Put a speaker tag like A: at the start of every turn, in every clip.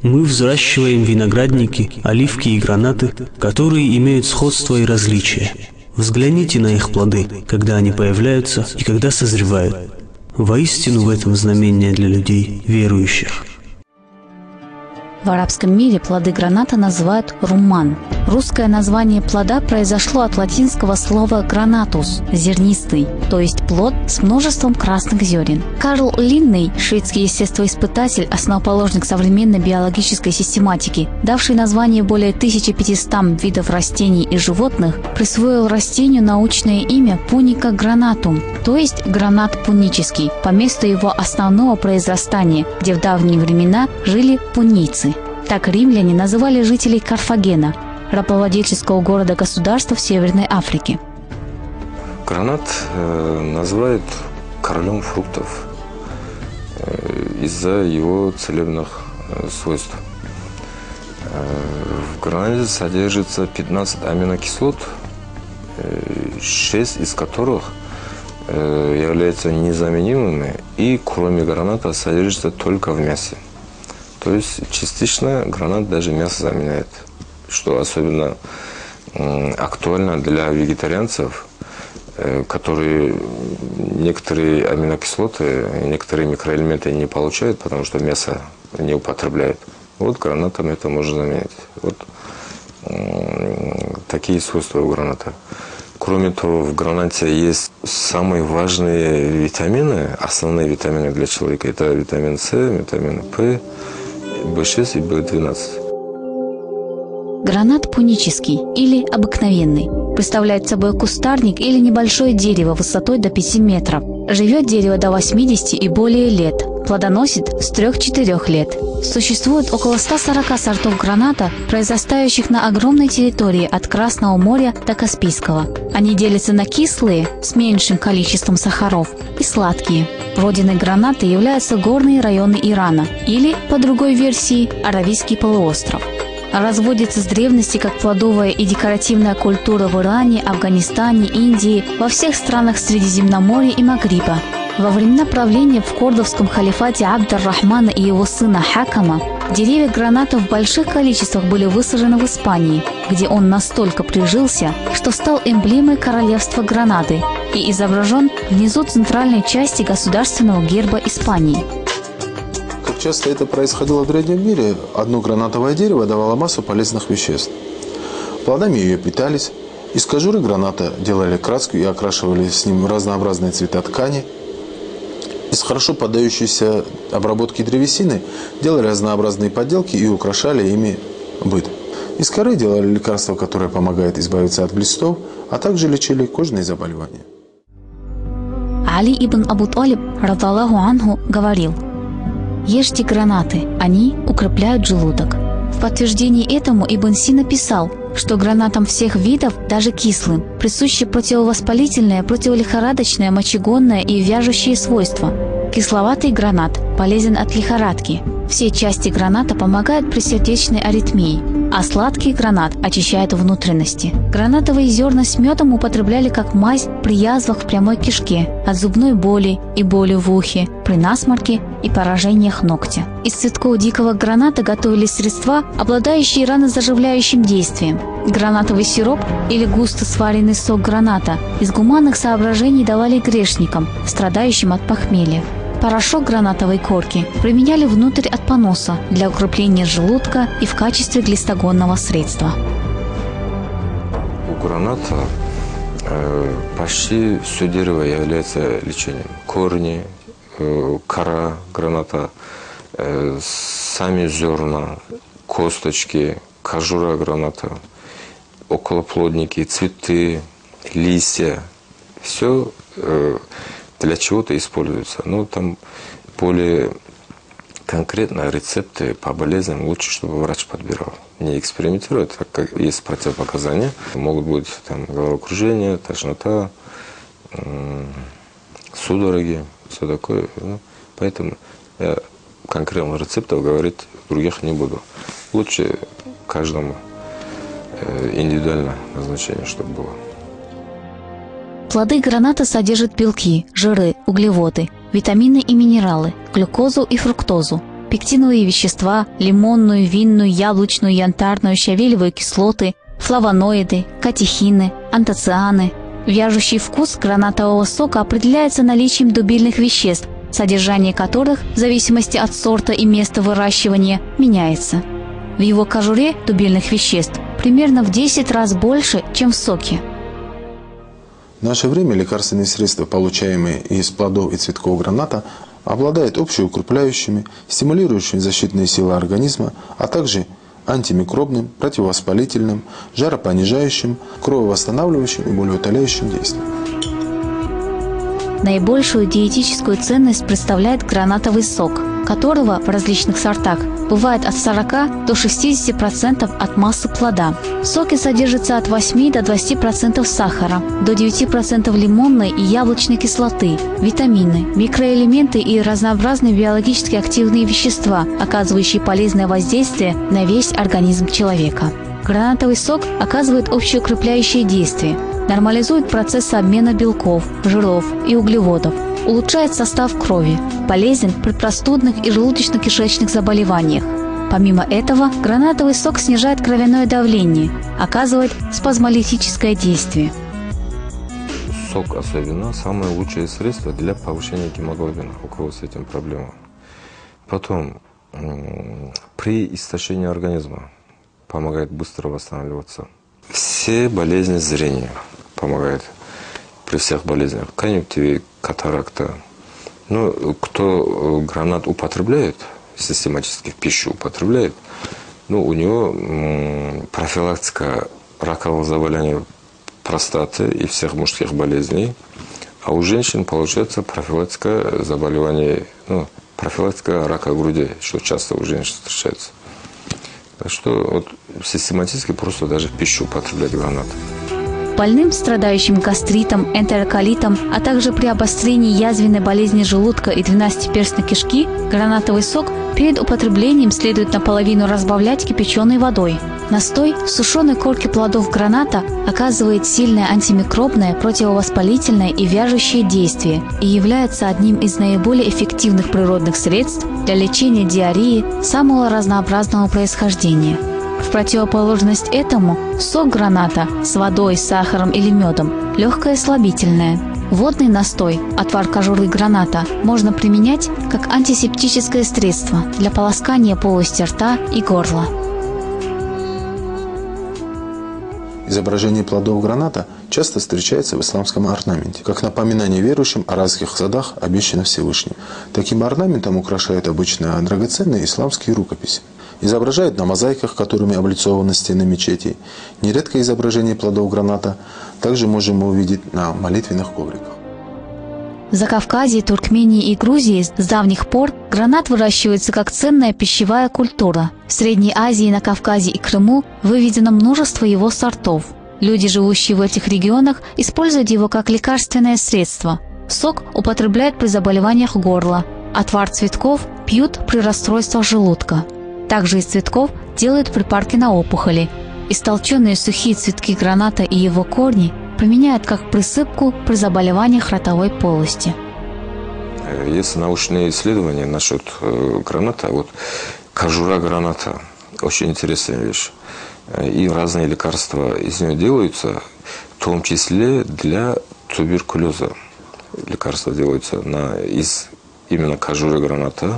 A: Мы взращиваем виноградники, оливки и гранаты, которые имеют сходство и различия. Взгляните на их плоды, когда они появляются и когда созревают. Воистину в этом знамение для людей, верующих.
B: В арабском мире плоды граната называют румман. Русское название плода произошло от латинского слова «гранатус» – «зернистый», то есть плод с множеством красных зерен. Карл Линней, шведский естествоиспытатель, основоположник современной биологической систематики, давший название более 1500 видов растений и животных, присвоил растению научное имя Punica granatum, то есть гранат пунический, по месту его основного произрастания, где в давние времена жили пунийцы. Так римляне называли жителей Карфагена, рабовладельческого города-государства в Северной Африке.
C: Гранат называют королем фруктов из-за его целебных свойств. В гранате содержится 15 аминокислот, 6 из которых являются незаменимыми и кроме граната содержится только в мясе. То есть частично гранат даже мясо заменяет, что особенно актуально для вегетарианцев, которые некоторые аминокислоты, некоторые микроэлементы не получают, потому что мясо не употребляют. Вот гранатом это можно заменить. Вот такие свойства у граната. Кроме того, в гранате есть самые важные витамины, основные витамины для человека. Это витамин С, витамин П, В6 и В12.
B: Гранат пунический или обыкновенный представляет собой кустарник или небольшое дерево высотой до 5 метров. Живет дерево до 80 и более лет, плодоносит с 3-4 лет. Существует около 140 сортов граната, произрастающих на огромной территории от Красного моря до Каспийского. Они делятся на кислые, с меньшим количеством сахаров, и сладкие. Родиной граната являются горные районы Ирана или, по другой версии, Аравийский полуостров. Разводится с древности как плодовая и декоративная культура в Иране, Афганистане, Индии, во всех странах Средиземноморья и Магриба. Во времена правления в кордовском халифате Абд-ар-Рахмана и его сына Хакама деревья граната в больших количествах были высажены в Испании, где он настолько прижился, что стал эмблемой королевства Гранады и изображен внизу центральной части государственного герба Испании.
D: Как часто это происходило в древнем мире, одно гранатовое дерево давало массу полезных веществ. Плодами ее питались, из кожуры граната делали краску и окрашивали с ним разнообразные цвета ткани. Из хорошо поддающейся обработке древесины делали разнообразные подделки и украшали ими быт. Из коры делали лекарства, которое помогает избавиться от блистов, а также лечили кожные заболевания.
B: Али ибн Абу Талиб, радаллаху анху, говорил: «Ешьте гранаты, они укрепляют желудок». В подтверждение этому Ибн Сина писал, что гранатам всех видов, даже кислым, присущи противовоспалительное, противолихорадочное, мочегонное и вяжущие свойства. Кисловатый гранат полезен от лихорадки. Все части граната помогают при сердечной аритмии, а сладкий гранат очищает внутренности. Гранатовые зерна с медом употребляли как мазь при язвах в прямой кишке, от зубной боли и боли в ухе, при насморке и поражениях ногтя. Из цветков дикого граната готовили средства, обладающие ранозаживляющим действием. Гранатовый сироп или густо сваренный сок граната из гуманных соображений давали грешникам, страдающим от похмелья. Порошок гранатовой корки применяли внутрь от поноса для укрепления желудка и в качестве глистогонного средства.
C: У граната почти все дерево является лечением. Корни, кора граната, сами зерна, косточки, кожура граната, околоплодники, цветы, листья. Все для чего-то используется. Но там более конкретно рецепты по болезням лучше, чтобы врач подбирал. Не экспериментирует, так как есть противопоказания. Могут быть там головокружение, тошнота, судороги, все такое. Поэтому я конкретных рецептов говорить других не буду. Лучше каждому индивидуальное назначение, чтобы было.
B: Плоды граната содержат белки, жиры, углеводы, витамины и минералы, глюкозу и фруктозу, пектиновые вещества, лимонную, винную, яблочную, янтарную, щавелевые кислоты, флавоноиды, катехины, антоцианы. Вяжущий вкус гранатового сока определяется наличием дубильных веществ, содержание которых, в зависимости от сорта и места выращивания, меняется. В его кожуре дубильных веществ примерно в 10 раз больше, чем в соке.
D: В наше время лекарственные средства, получаемые из плодов и цветков граната, обладают общеукрепляющими, стимулирующими защитные силы организма, а также антимикробным, противовоспалительным, жаропонижающим, крововосстанавливающим и болеутоляющим действием.
B: Наибольшую диетическую ценность представляет гранатовый сок, которого в различных сортах бывает от 40 до 60% от массы плода. В соке содержится от 8 до 20% сахара, до 9% лимонной и яблочной кислоты, витамины, микроэлементы и разнообразные биологически активные вещества, оказывающие полезное воздействие на весь организм человека. Гранатовый сок оказывает общеукрепляющее действие, нормализует процессы обмена белков, жиров и углеводов, улучшает состав крови, полезен при простудных и желудочно-кишечных заболеваниях. Помимо этого, гранатовый сок снижает кровяное давление, оказывает спазмолитическое действие.
C: Сок особенно самое лучшее средство для повышения гемоглобина, у кого с этим проблема. Потом, при истощении организма помогает быстро восстанавливаться. Все болезни зрения помогает при всех болезнях. Конъюнктивит, катаракта. Ну, кто гранат употребляет, систематически в пищу употребляет, ну, у него профилактика раковых заболеваний простаты и всех мужских болезней. А у женщин получается профилактика заболеваний, ну, профилактика рака груди, что часто у женщин встречается. Так что вот систематически просто даже в пищу употреблять гранат.
B: Больным, страдающим гастритом, энтероколитом, а также при обострении язвенной болезни желудка и двенадцатиперстной кишки, гранатовый сок перед употреблением следует наполовину разбавлять кипяченой водой. Настой сушеной корки плодов граната оказывает сильное антимикробное, противовоспалительное и вяжущее действие и является одним из наиболее эффективных природных средств для лечения диареи самого разнообразного происхождения. В противоположность этому сок граната с водой, сахаром или медом легкое слабительное. Водный настой, отвар кожуры граната, можно применять как антисептическое средство для полоскания полости рта и горла.
D: Изображение плодов граната часто встречается в исламском орнаменте, как напоминание верующим о райских садах, обещанных Всевышним. Таким орнаментом украшают обычно драгоценные исламские рукописи. Изображают на мозаиках, которыми облицованы стены мечетей. Нередко изображение плодов граната также можем увидеть на молитвенных ковриках.
B: В Закавказье, Туркмении и Грузии с давних пор гранат выращивается как ценная пищевая культура. В Средней Азии, на Кавказе и Крыму выведено множество его сортов. Люди, живущие в этих регионах, используют его как лекарственное средство. Сок употребляют при заболеваниях горла. Отвар цветков пьют при расстройствах желудка. Также из цветков делают припарки на опухоли. Истолченные сухие цветки граната и его корни применяют как присыпку при заболеваниях ротовой полости.
C: Есть научные исследования насчет граната. Вот кожура граната очень интересная вещь. И разные лекарства из нее делаются, в том числе для туберкулеза. Лекарства делаются из именно кожуры граната.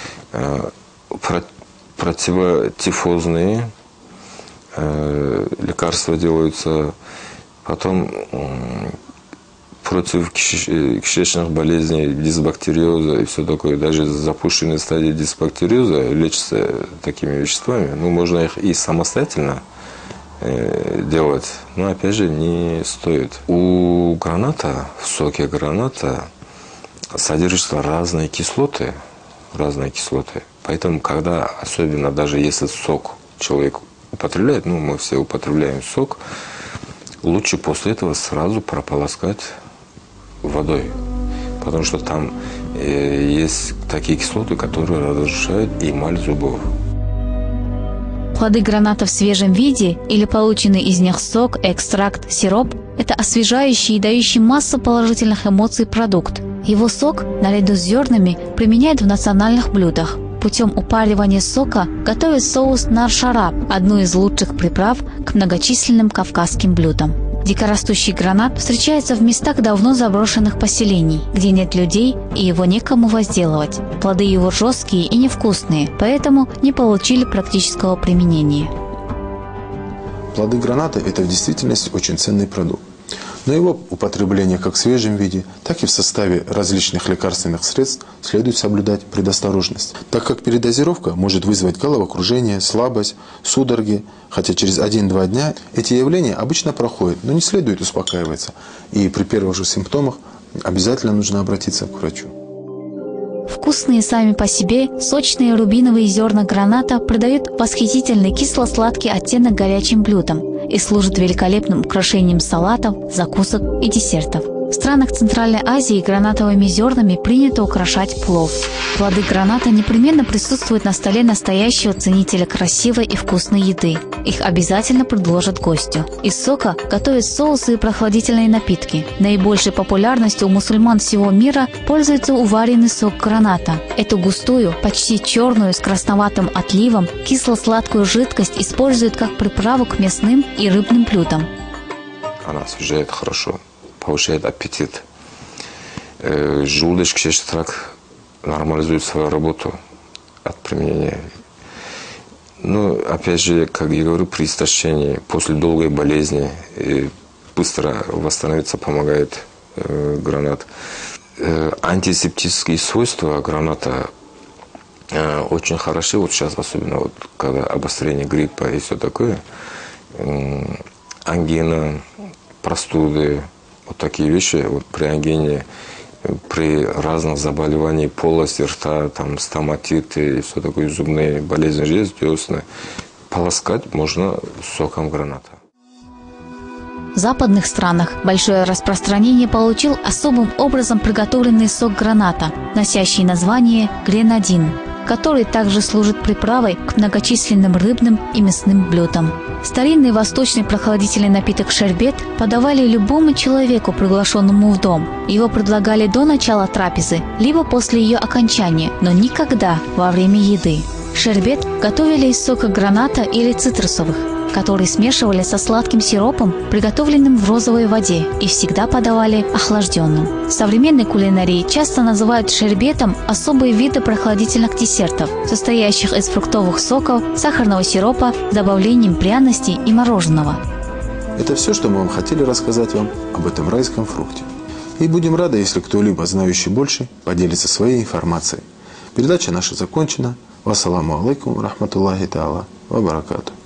C: Противотифозные лекарства делаются, потом против кишечных болезней, дисбактериоза и все такое. Даже запущенные стадии дисбактериоза лечатся такими веществами. Ну, можно их и самостоятельно делать, но опять же не стоит. У граната, в соке граната содержатся разные кислоты. Поэтому, когда, особенно даже если сок человек употребляет, ну, мы все употребляем сок, лучше после этого сразу прополоскать водой. Потому что там есть такие кислоты, которые разрушают эмаль зубов.
B: Плоды граната в свежем виде или полученный из них сок, экстракт, сироп – это освежающий и дающий массу положительных эмоций продукт. Его сок, наряду с зернами, применяют в национальных блюдах. Путем упаривания сока готовят соус нар-шараб, одну из лучших приправ к многочисленным кавказским блюдам. Дикорастущий гранат встречается в местах давно заброшенных поселений, где нет людей и его некому возделывать. Плоды его жесткие и невкусные, поэтому не получили практического применения.
D: Плоды граната – это в действительности очень ценный продукт. Но его употребление как в свежем виде, так и в составе различных лекарственных средств следует соблюдать предосторожность, так как передозировка может вызвать головокружение, слабость, судороги, хотя через 1-2 дня эти явления обычно проходят, но не следует успокаиваться, и при первых же симптомах обязательно нужно обратиться к врачу.
B: Вкусные сами по себе, сочные рубиновые зерна граната придают восхитительный кисло-сладкий оттенок горячим блюдам и служат великолепным украшением салатов, закусок и десертов. В странах Центральной Азии гранатовыми зернами принято украшать плов. Плоды граната непременно присутствуют на столе настоящего ценителя красивой и вкусной еды. Их обязательно предложат гостю. Из сока готовят соусы и прохладительные напитки. Наибольшей популярностью у мусульман всего мира пользуется уваренный сок граната. Эту густую, почти черную, с красноватым отливом, кисло-сладкую жидкость используют как приправу к мясным и рыбным блюдам.
C: Она освежает хорошо, повышает аппетит. Желудочно-кишечный тракт нормализует свою работу от применения. Но, опять же, как я говорю, при истощении, после долгой болезни быстро восстановиться помогает гранат. Антисептические свойства граната очень хороши. Вот сейчас, особенно вот, когда обострение гриппа и все такое, ангина, простуды, вот такие вещи, вот при ангине, при разных заболеваниях полости рта, там, стоматиты и все такое, зубные болезни желез, десны, полоскать можно соком граната.
B: В западных странах большое распространение получил особым образом приготовленный сок граната, носящий название гренадин, который также служит приправой к многочисленным рыбным и мясным блюдам. Старинный восточный прохладительный напиток шербет подавали любому человеку, приглашенному в дом. Его предлагали до начала трапезы, либо после ее окончания, но никогда во время еды. Шербет готовили из сока граната или цитрусовых, который смешивали со сладким сиропом, приготовленным в розовой воде, и всегда подавали охлажденным. В современной кулинарии часто называют шербетом особые виды прохладительных десертов, состоящих из фруктовых соков, сахарного сиропа с добавлением пряностей и мороженого.
D: Это все, что мы хотели рассказать вам об этом райском фрукте. И будем рады, если кто-либо, знающий больше, поделится своей информацией. Передача наша закончена. Вассаламу алейкум рахматуллахи та'ала ва баракату.